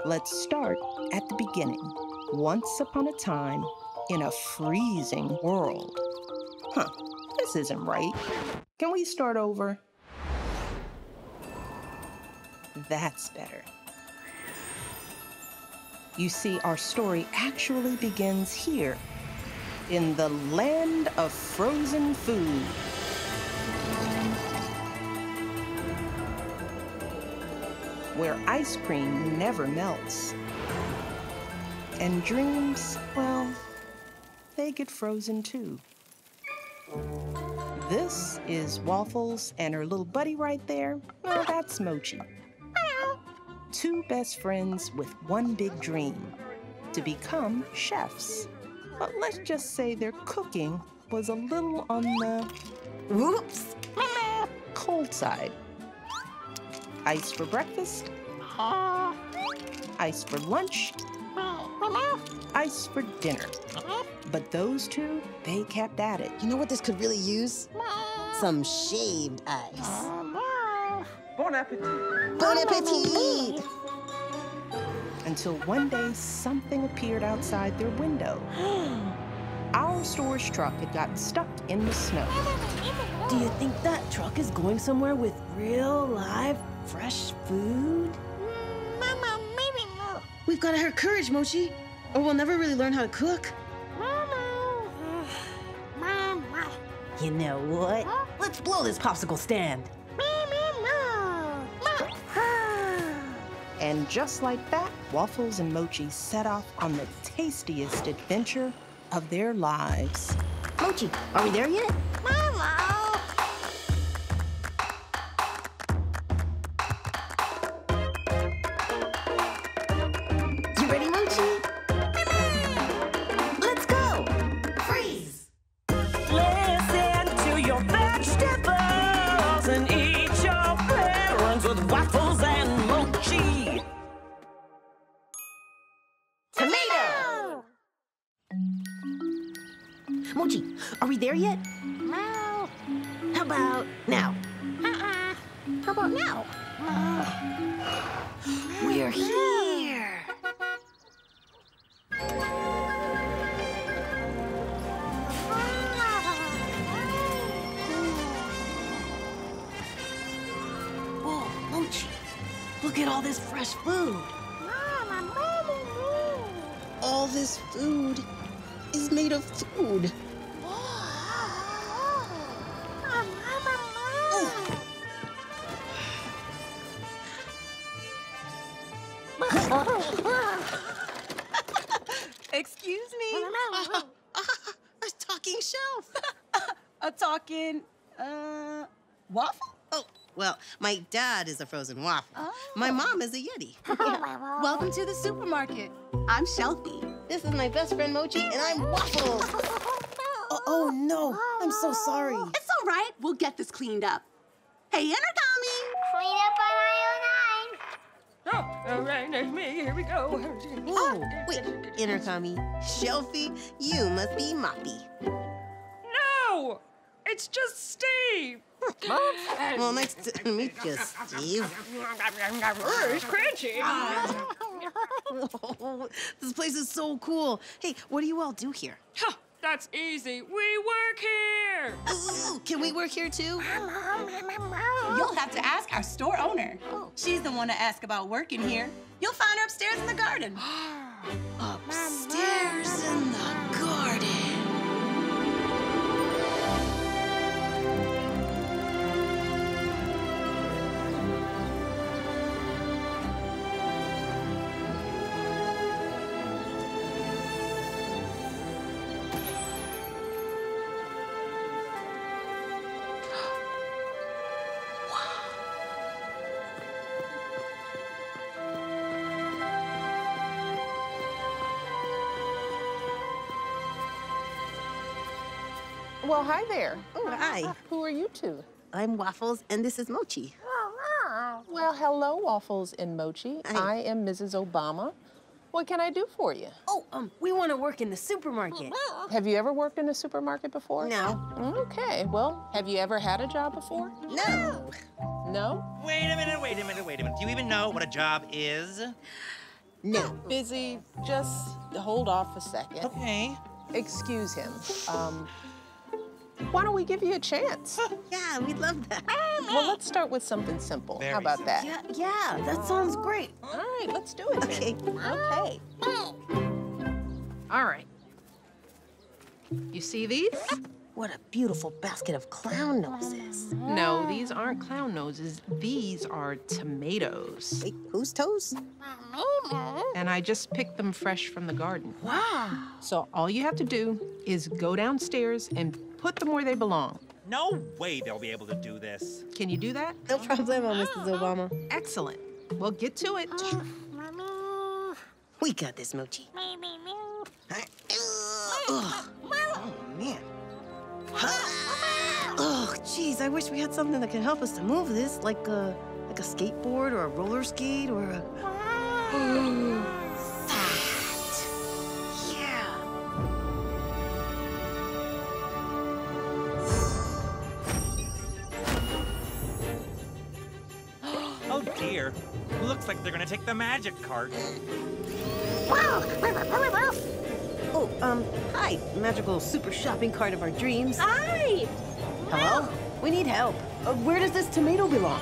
Let's start at the beginning. Once upon a time, in a freezing world. This isn't right. Can we start over? That's better. You see, our story actually begins here, in the land of frozen food. Where ice cream never melts. And dreams, well, they get frozen too. This is Waffles, and her little buddy right there, well, that's Mochi. Two best friends with one big dream, to become chefs. But let's just say their cooking was a little on the, whoops, cold side. Ice for breakfast, ice for lunch, ice for dinner. But those two, they kept at it. You know what this could really use? Some shaved ice. Bon appetit. Bon appetit! Until one day, something appeared outside their window. Our storage truck had gotten stuck in the snow. Do you think that truck is going somewhere with real, live, fresh food? Mama, maybe no. We've got to have courage, Mochi, or we'll never really learn how to cook. Mama. You know what? Let's blow this popsicle stand. And just like that, Waffles and Mochi set off on the tastiest adventure of their lives. Mochi, are we there yet? Mama. You ready, Mochi? Let's go! Freeze! Listen to your vegetables and eat your parents with Waffles and Mochi. Tomato! Mochi, are we there yet? No. How about now? How about now? We're here! Whoa, Mochi, look at all this fresh food. All this food is made of food. Excuse me? A talking shelf. A talking, waffle? Oh, well, my dad is a frozen waffle. Oh. My mom is a Yeti. Welcome to the supermarket. I'm Shelfie. This is my best friend Mochi, and I'm Waffles. Oh, no, I'm so sorry. It's all right. We'll get this cleaned up. Hey, Intercommy! Clean up on aisle 9. Oh, all right, it's me. Here we go. Whoa, wait, Intercommy. Shelfie, you must be Moppy. No! It's just Steve. Well, nice to meet you, Steve. It's crunchy. Whoa, this place is so cool. Hey, what do you all do here? Huh, that's easy. We work here. Ooh, can we work here too? You'll have to ask our store owner. She's the one to ask about working here. You'll find her upstairs in the garden. Upstairs in the garden. Well, hi there. Oh, hi. Who are you two? I'm Waffles, and this is Mochi. Well, hello, Waffles and Mochi. Hi. I am Mrs. Obama. What can I do for you? Oh, we want to work in the supermarket. Have you ever worked in a supermarket before? No. Okay, well, have you ever had a job before? No. No? Wait a minute. Do you even know what a job is? No. Busy, just hold off a second. Okay. Excuse him. Why don't we give you a chance? Yeah, we'd love that. Well, let's start with something simple. Very How about that? Yeah, that sounds great. All right, let's do it then. Okay. All right. You see these? What a beautiful basket of clown noses. No, these aren't clown noses. These are tomatoes. Wait, whose toes? And I just picked them fresh from the garden. Wow. So all you have to do is go downstairs and put them where they belong. No way they'll be able to do this. Can you do that? No problemo, Mrs. Obama. Excellent. Well, get to it. We got this, Mochi. Oh, man. Oh, geez, I wish we had something that could help us to move this, like a skateboard or a roller skate or a... That. Yeah. Oh dear. Looks like they're gonna take the Magicart. Oh, hi, magical super shopping cart of our dreams. Hi! Hello? We need help. Where does this tomato belong?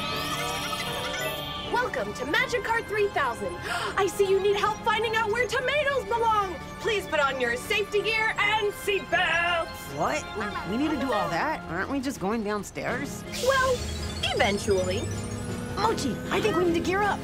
Welcome to Magicart 3000. I see you need help finding out where tomatoes belong. Please put on your safety gear and seatbelts. What? We need to do all that? Aren't we just going downstairs? Well, eventually. Mochi, I think we need to gear up.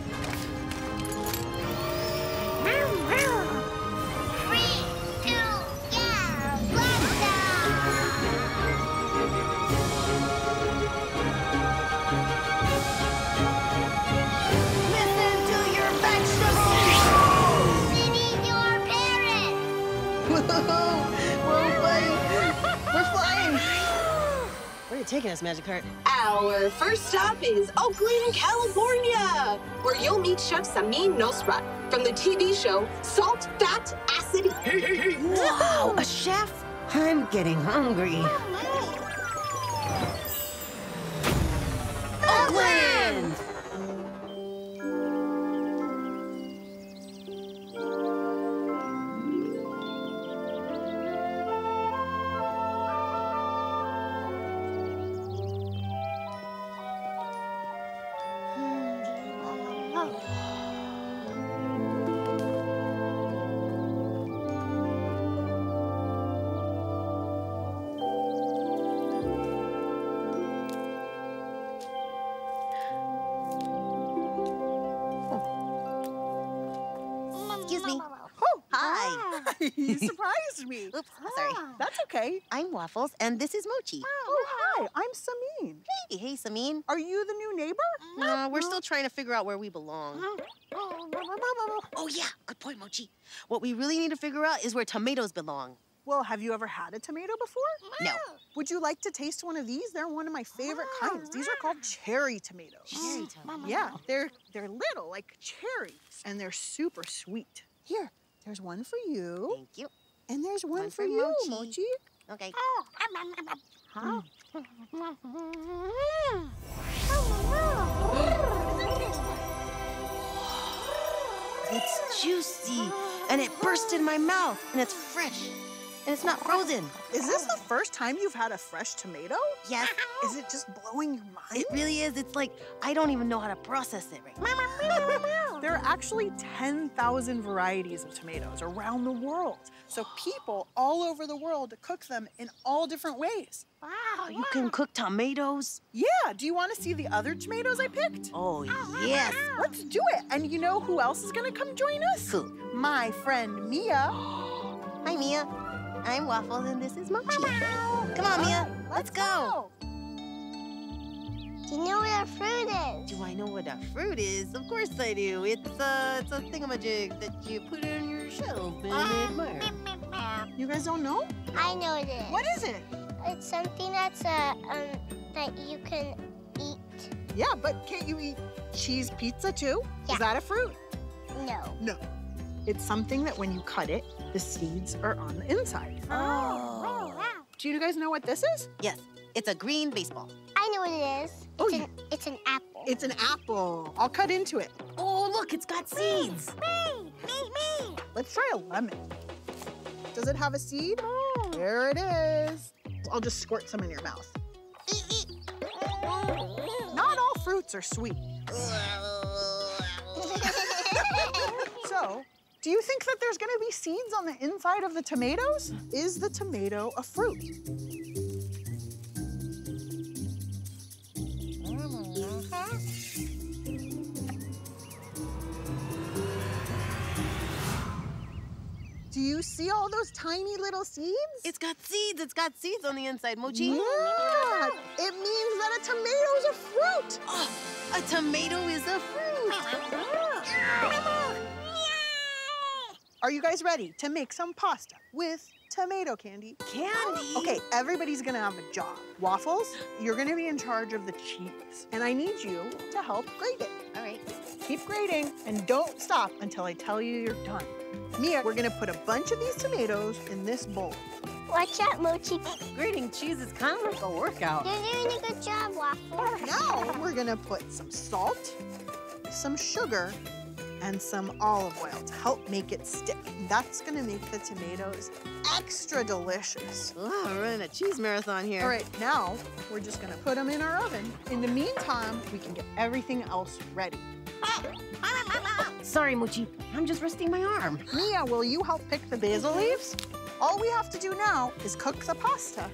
Taking us, Magicart. Our first stop is Oakland, California, where you'll meet Chef Samin Nosrat from the TV show Salt, Fat, Acid. Wow, a chef? I'm getting hungry. Oakland! Excuse me. Oh, Hi. You surprised me. Oops, sorry. That's okay. I'm Waffles, and this is Mochi. Oh, hi. I'm Samin. Hey, Samin. Are you the new neighbor? No, we're still trying to figure out where we belong. Oh, yeah. Good point, Mochi. What we really need to figure out is where tomatoes belong. Well, have you ever had a tomato before? No. Would you like to taste one of these? They're one of my favorite kinds. These are called cherry tomatoes. Cherry tomatoes. Yeah, they're little, like cherries, and they're super sweet. Here, there's one for you. Thank you. And there's one for for you, Mochi. Mochi. Okay. Huh? It's juicy, and it burst in my mouth, and it's fresh, and it's not frozen. Is this the first time you've had a fresh tomato? Yes, Is it just blowing your mind? it really is. It's like I don't even know how to process it right now. There are actually 10,000 varieties of tomatoes around the world. So people all over the world cook them in all different ways. Wow, you can cook tomatoes? Yeah, do you want to see the other tomatoes I picked? Oh, yes. Let's do it. And you know who else is gonna come join us? Who? My friend Mia. Hi, Mia. I'm Waffles, and this is Mochi. Come on, Mia. Let's go. Do you know what a fruit is? Do I know what a fruit is? Of course I do. It's a thingamajig that you put on your shelf and admire. You guys don't know? I know it is. What is it? It's something that's that you can eat. Yeah, but can't you eat cheese pizza too? Yeah. Is that a fruit? No. No. It's something that when you cut it, the seeds are on the inside. Oh. Do you guys know what this is? Yes, it's a green baseball. I know what it is. Oh, It's an apple. It's an apple. I'll cut into it. Oh, Look, it's got seeds. Me. Let's try a lemon. Does it have a seed? There it is. I'll just squirt some in your mouth. Not all fruits are sweet. So, do you think that there's gonna be seeds on the inside of the tomatoes? Is the tomato a fruit? Do you see all those tiny little seeds? It's got seeds. It's got seeds on the inside, Mochi. Yeah, it means that a tomato's a fruit. Oh, a tomato is a fruit. Are you guys ready to make some pasta with tomato candy? Candy? Okay, everybody's gonna have a job. Waffles, you're gonna be in charge of the cheese, and I need you to help grate it. All right. Keep grating and don't stop until I tell you you're done. Mia, we're gonna put a bunch of these tomatoes in this bowl. Watch out, Mochi. Grating cheese is kind of like a workout. You're doing a good job, Waffle. Now we're gonna put some salt, some sugar, and some olive oil to help make it stick. That's gonna make the tomatoes extra delicious. Oh, we're running a cheese marathon here. All right, now we're just gonna put them in our oven. In the meantime, we can get everything else ready. Sorry, Mochi. I'm just resting my arm. Mia, will you help pick the basil leaves? All we have to do now is cook the pasta.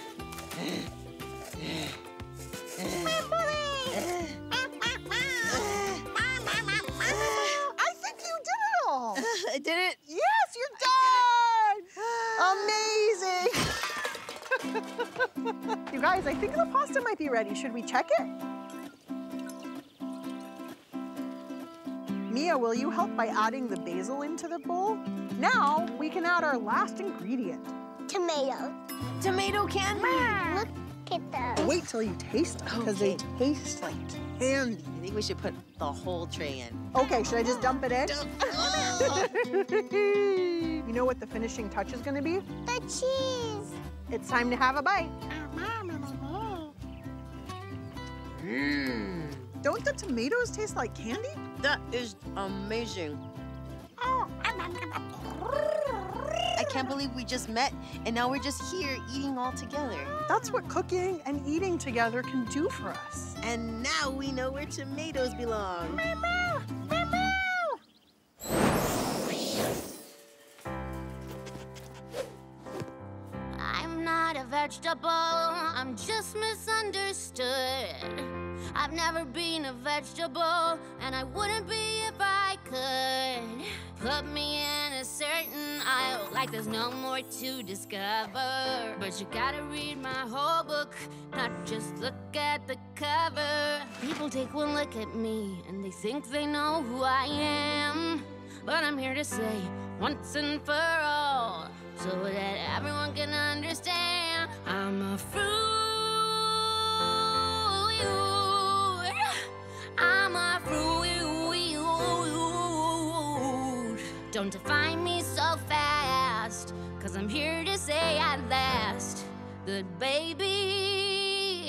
I think you did it all. I did it. Yes, you're done. Amazing. You guys, I think the pasta might be ready. Should we check it? Mia, will you help by adding the basil into the bowl? Now we can add our last ingredient. Tomato. Tomato candy. Look at those. Wait till you taste them, because they taste like candy. I think we should put the whole tray in. Okay, should I just dump it in? You know what the finishing touch is gonna be? The cheese. It's time to have a bite. Don't the tomatoes taste like candy? That is amazing. I can't believe we just met and now we're just here eating all together. That's what cooking and eating together can do for us. And now we know where tomatoes belong. I'm not a vegetable, I'm just misunderstood. I've never been a vegetable, and I wouldn't be if I could. Put me in a certain aisle, like there's no more to discover. But you gotta read my whole book, not just look at the cover. People take one look at me, and they think they know who I am. But I'm here to say, once and for all, so that everyone can understand, I'm a fruit. I'm a fruit. Don't define me so fast, 'cause I'm here to say at last that, baby,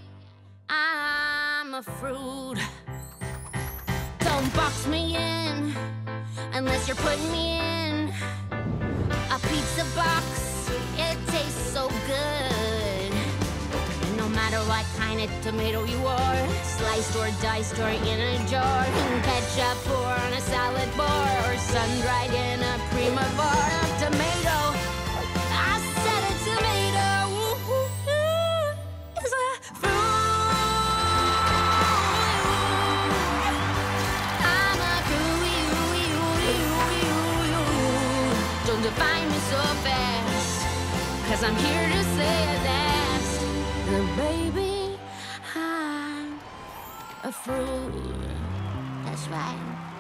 I'm a fruit. Don't box me in unless you're putting me in a pizza box. It tastes so good. And no matter what kind of tomato you are, sliced or diced or in a jar, ketchup or on a salad bar, or sun-dried in a creamer bar of tomato. I said a tomato is a fruit. I'm a fruit. Don't define me so fast, 'cause I'm here to say at last that, baby, I'm a fruit. That's right.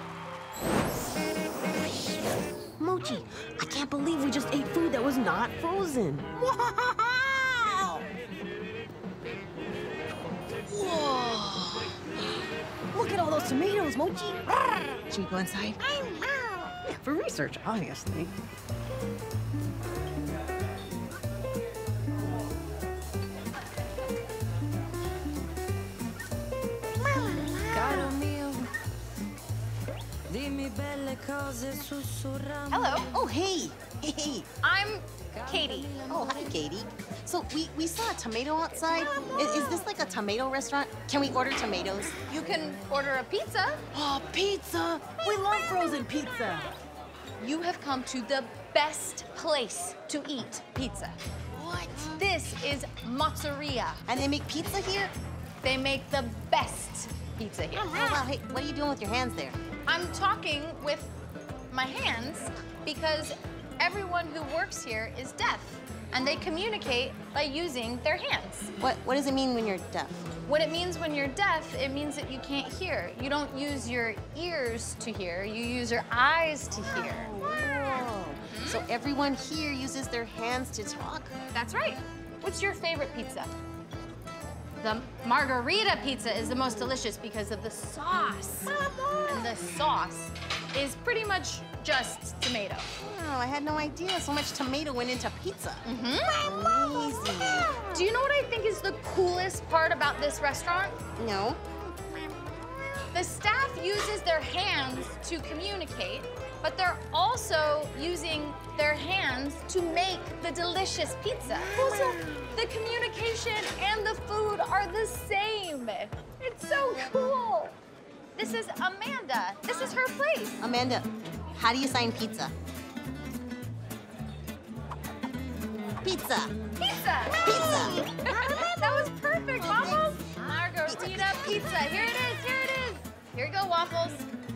Mochi, I can't believe we just ate food that was not frozen. Wow! Whoa! Look at all those tomatoes, Mochi. Should we go inside? For research, obviously. Hello. Oh, hey. Hey. I'm Katie. Oh, hi, Katie. So we saw a tomato outside. Is this like a tomato restaurant? Can we order tomatoes? You can order a pizza. Oh, pizza. We love frozen pizza. You have come to the best place to eat pizza. What? This is Mozzarella. And they make pizza here? They make the best pizza here. Oh, wow. Hey, what are you doing with your hands there? I'm talking with my hands because everyone who works here is deaf, and they communicate by using their hands. What does it mean when you're deaf? What it means when you're deaf, it means that you can't hear. You don't use your ears to hear, you use your eyes to hear. Whoa. So everyone here uses their hands to talk? That's right. What's your favorite pizza? The margarita pizza is the most delicious because of the sauce. And the sauce is pretty much just tomato. Oh, I had no idea so much tomato went into pizza. Amazing. Do you know what I think is the coolest part about this restaurant? No. The staff uses their hands to communicate, but they're also using their hands to make the delicious pizza. Also, the communication and the food are the same. It's so cool. This is Amanda. This is her place. Amanda, how do you sign pizza? Pizza. Pizza. Pizza. That was perfect, Waffles. Margarita pizza. Here it is. Here it is. Here you go, Waffles.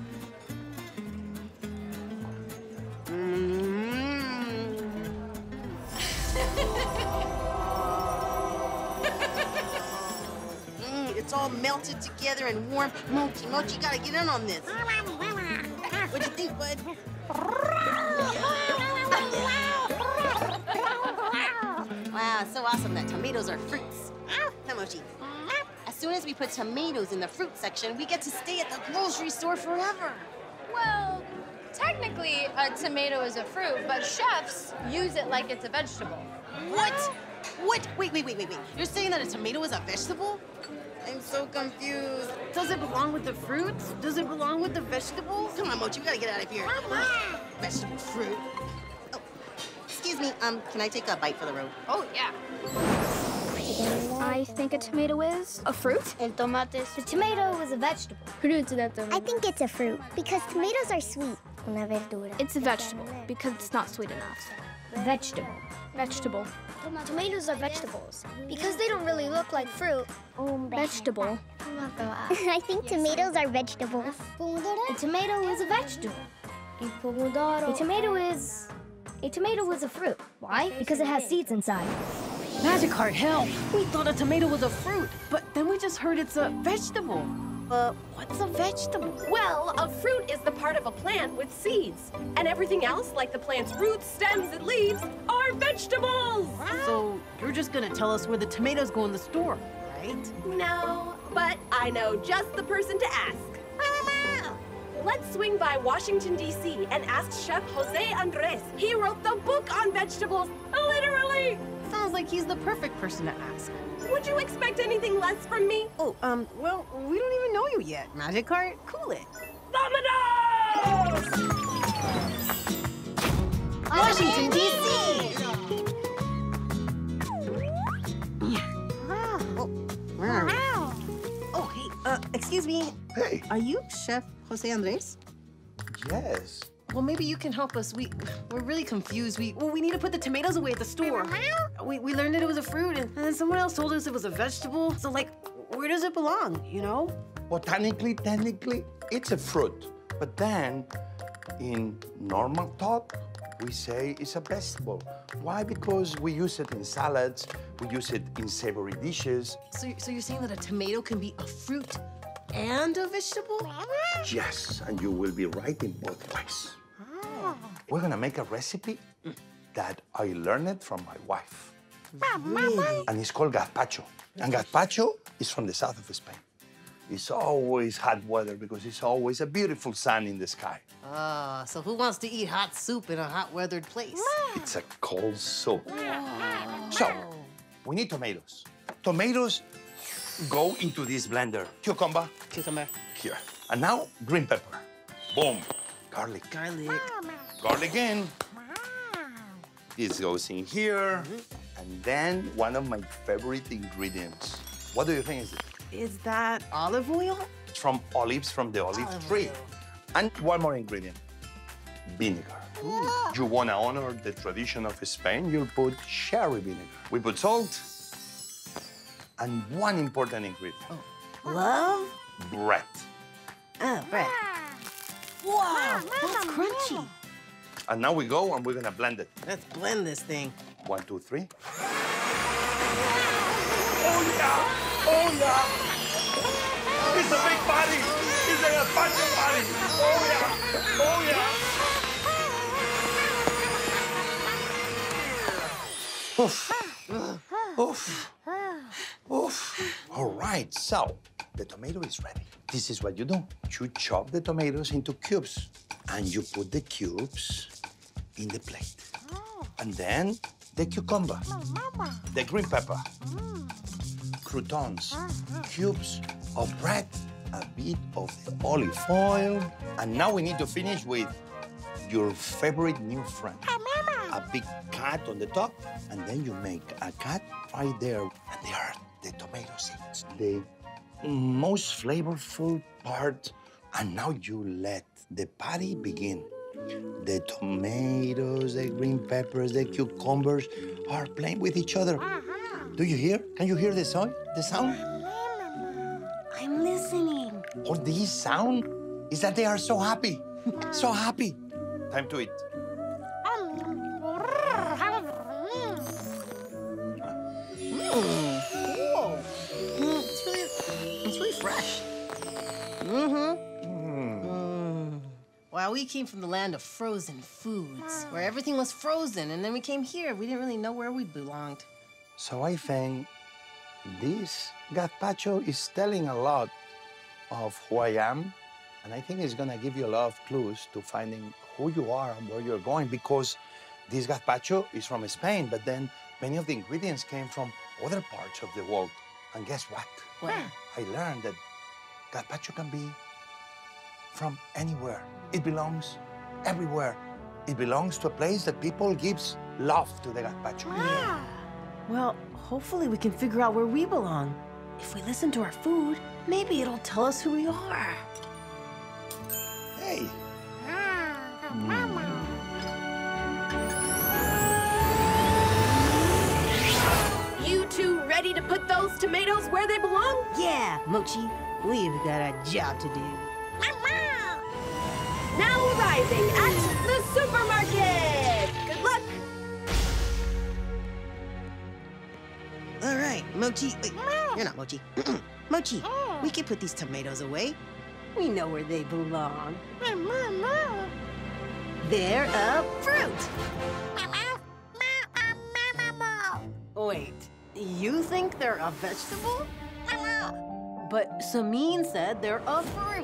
It's all melted together and warm. Mochi, you gotta get in on this. What'd you think, bud? Wow, it's so awesome that tomatoes are fruits. Hi, Mochi. As soon as we put tomatoes in the fruit section, we get to stay at the grocery store forever. Well, technically, a tomato is a fruit, but chefs use it like it's a vegetable. What? What? Wait. You're saying that a tomato is a vegetable? I'm so confused. Does it belong with the fruits? Does it belong with the vegetables? Come on, Mochi, we gotta get out of here. Vegetable fruit. Oh, excuse me, can I take a bite for the road? Oh, yeah. I think a tomato is a fruit. El tomate. The tomato is a vegetable. I think it's a fruit because tomatoes are sweet. Una verdura. It's a vegetable because it's not sweet enough. Vegetable. Vegetable. Tomatoes are vegetables because they don't really look like fruit. Vegetable. I think tomatoes are vegetables. A tomato is a vegetable. A tomato is a fruit. Why? Because it has seeds inside. Magicart, help! We thought a tomato was a fruit, but then we just heard it's a vegetable. What's a vegetable? Well, a fruit is the part of a plant with seeds. And everything else, like the plant's roots, stems, and leaves, are vegetables! So you're just gonna tell us where the tomatoes go in the store, right? No, but I know just the person to ask. Let's swing by Washington, D.C. and ask Chef Jose Andres. He wrote the book on vegetables, literally! Sounds like he's the perfect person to ask. Would you expect anything less from me? Oh, well, we don't even know you yet. Magicart, cool it. Dominoes! Washington, D.C. Where are we? Oh, hey, excuse me. Hey. Are you Chef Jose Andres? Yes. Well, maybe you can help us. We're really confused. We need to put the tomatoes away at the store. We learned that it was a fruit, and then someone else told us it was a vegetable. So, like, where does it belong, you know? Technically, it's a fruit. But then, in normal talk, we say it's a vegetable. Why? Because we use it in salads, we use it in savory dishes. So you're saying that a tomato can be a fruit and a vegetable? Yes, and you will be right in both ways. We're gonna make a recipe that I learned from my wife. Really? And it's called gazpacho. And gazpacho is from the south of Spain. It's always hot weather because it's always a beautiful sun in the sky. So who wants to eat hot soup in a hot weathered place? It's a cold soup. So, we need tomatoes. Tomatoes go into this blender. Cucumber. Cucumber. Here. And now, green pepper. Boom. Garlic. Garlic. Garlic in. This goes in here. And then one of my favorite ingredients. What do you think is it? Is that olive oil? It's from olives from the olive tree. And one more ingredient, vinegar. You want to honor the tradition of Spain, you'll put cherry vinegar. We put salt and one important ingredient. Love? Bread. Oh, bread. Wow, that's crunchy. And now we go and we're gonna blend it. Let's blend this thing. 1, 2, 3. Oh, yeah! Oh, yeah! It's a big party! It's a gazpacho party! Oh, yeah! Oh, yeah! Oof. Oof. Oof. All right, so the tomato is ready. This is what you do. You chop the tomatoes into cubes, and you put the cubes in the plate. And then the cucumber, the green pepper, croutons, cubes of bread, a bit of the olive oil. And now we need to finish with your favorite new friend. A big cut on the top, and then you make a cut right there. And there are the tomato seeds, the most flavorful part. And now you let the party begin. The tomatoes, the green peppers, the cucumbers are playing with each other. Do you hear? Can you hear the sound? The sound? I'm listening. All this sound is that they are so happy. So happy. Time to eat. Whoa. It's really fresh. Wow, we came from the land of frozen foods, where everything was frozen, and then we came here. We didn't really know where we belonged. So I think this gazpacho is telling a lot of who I am, and I think it's gonna give you a lot of clues to finding who you are and where you're going, because this gazpacho is from Spain, but then many of the ingredients came from other parts of the world. And guess what? What? I learned that gazpacho can be from anywhere. It belongs everywhere. It belongs to a place that people gives love to the gazpacho. Yeah. Well, hopefully we can figure out where we belong. If we listen to our food, maybe it'll tell us who we are. Hey. You two ready to put those tomatoes where they belong? Yeah, Mochi, we've got a job to do. Now arriving at the supermarket! Good luck! All right, Mochi. Wait, you're not Mochi. Mochi, we can put these tomatoes away. We know where they belong. They're a fruit. Wait, you think they're a vegetable? But Samin said they're a fruit.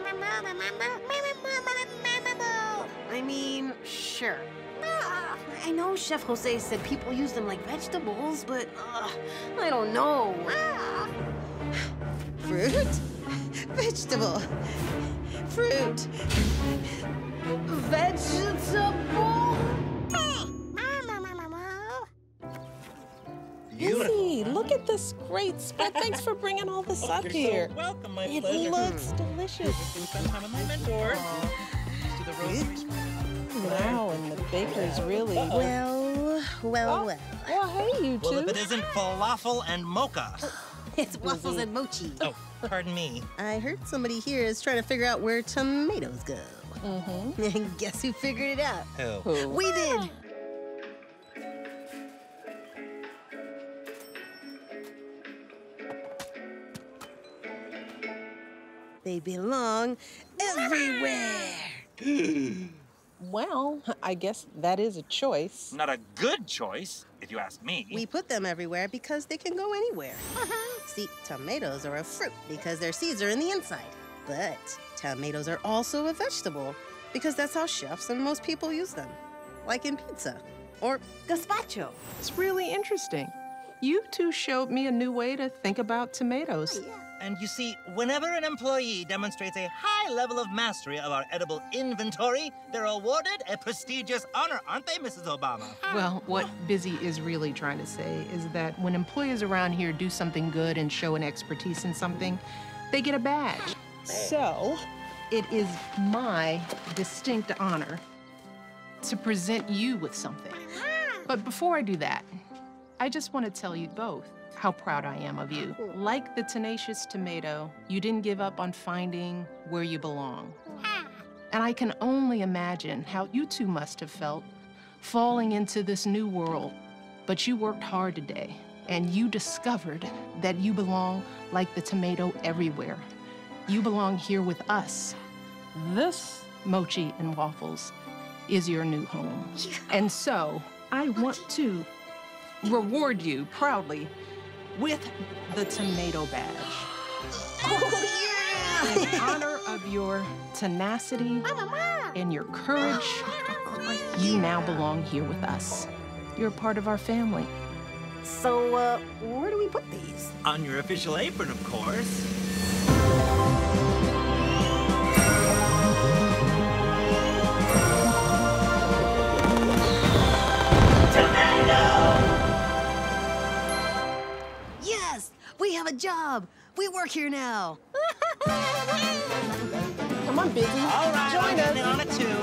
I mean, sure. I know Chef Jose said people use them like vegetables, but I don't know. Fruit? Vegetable. Fruit. Vegetable. Izzy, look at this great spread. Thanks for bringing all this up here. So welcome, my It pleasure. looks delicious. Spend time with my mentor. To the roastery. Wow, and the baker's really... Well. Well, hey, you two. Well, if it isn't falafel and mocha. It's Waffles and Mochi. Oh, pardon me. I heard somebody here is trying to figure out where tomatoes go. And guess who figured it out? Who? We did. They belong everywhere. Well, I guess that is a choice. Not a good choice, if you ask me. We put them everywhere because they can go anywhere. See, tomatoes are a fruit because their seeds are in the inside. But tomatoes are also a vegetable because that's how chefs and most people use them. Like in pizza or gazpacho. It's really interesting. You two showed me a new way to think about tomatoes. And you see, whenever an employee demonstrates a high level of mastery of our edible inventory, they're awarded a prestigious honor, aren't they, Mrs. Obama? Well, what Busy is really trying to say is that when employees around here do something good and show an expertise in something, they get a badge. So, it is my distinct honor to present you with something. But before I do that, I just want to tell you both how proud I am of you. Like the tenacious tomato, you didn't give up on finding where you belong. And I can only imagine how you two must have felt falling into this new world. But you worked hard today, and you discovered that you belong like the tomato everywhere. You belong here with us. This Mochi and Waffles is your new home. And so, I want to reward you proudly with the tomato badge. Oh, yeah! In honor of your tenacity and your courage, you now belong here with us. You're a part of our family. So, where do we put these? On your official apron, of course. Yes! We have a job! We work here now! Come on, Busy. All right, Join us. in on it too.